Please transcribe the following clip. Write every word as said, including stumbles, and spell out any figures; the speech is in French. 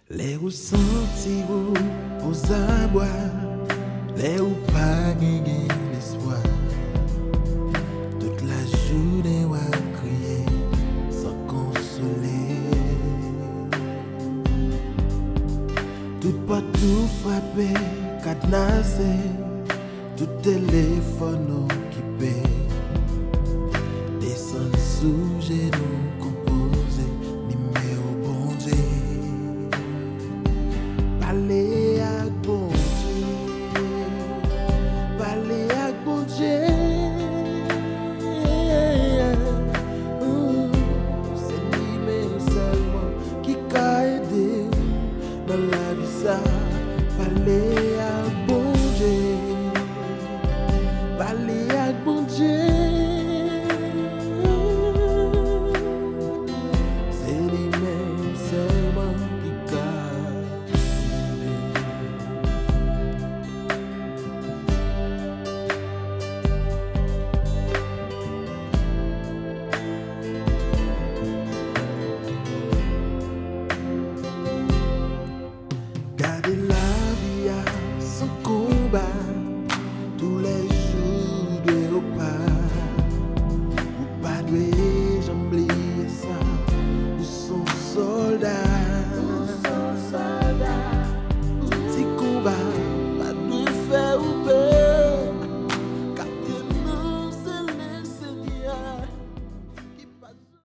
Les ou senti ou aux abois, les ou pas gagné l'espoir. Toute la journée ou à crier sans consoler. Tout pas tout frappé, cadenassé, tout téléphone occupé. Descend sous genou.